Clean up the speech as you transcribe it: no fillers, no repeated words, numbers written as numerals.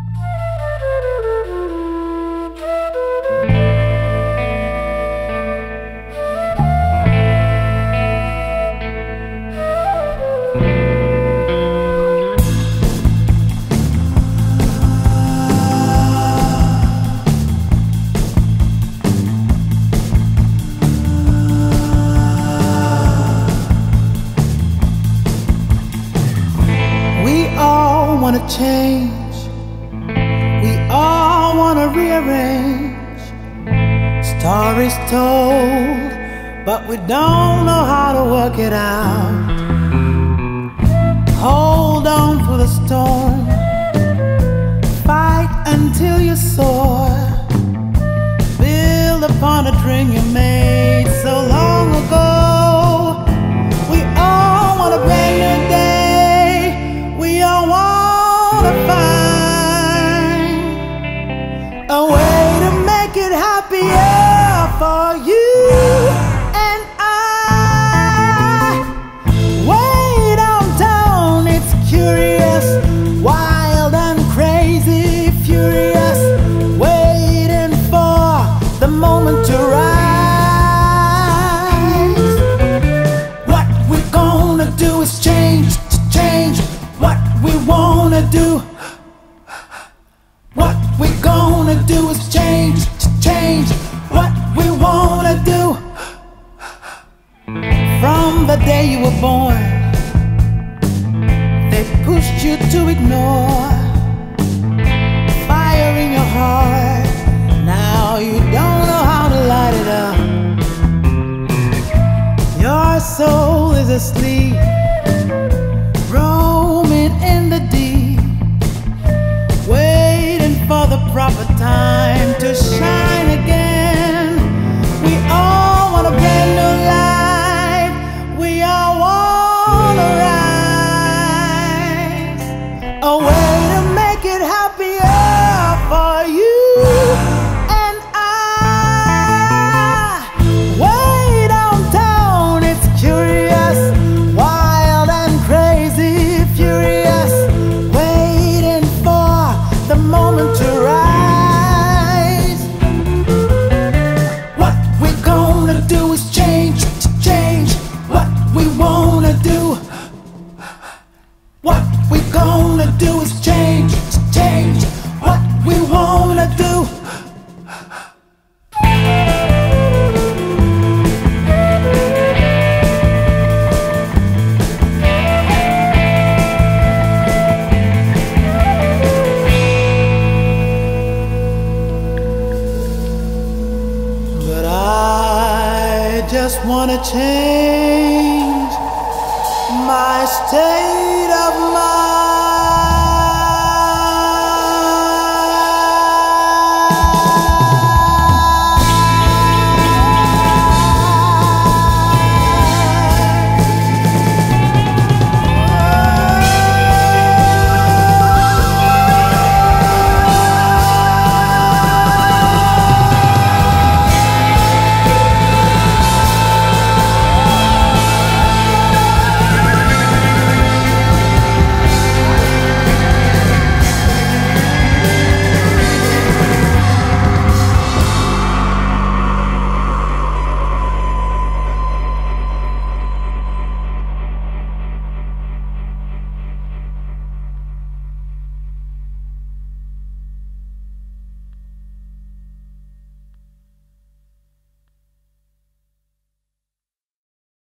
Want to change, we all want to rearrange. Stories told, but we don't know how to work it out. Hold on for the storm, fight until you soar. Build upon a dream you made so long ago. We all want a brand new day, we all want a way to make it happier for you and I. Way downtown, it's curious, wild and crazy, furious, waiting for the moment to rise. What we're gonna do is change, change what we wanna do. What we're gonna do is change, change what we wanna do. From the day you were born, they pushed you to ignore. Fire in your heart, now you don't know how to light it up. Your soul is asleep, roaming in the deep, for the proper time to shine again. We all want a brand new life, we all want to rise. A way to make it happier for you and I. Way downtown, it's curious, wild and crazy, furious, waiting for the moment to rise. What we're gonna do is change, change what we wanna do. What we're gonna do is change, change what we wanna do. Just wanna change my state.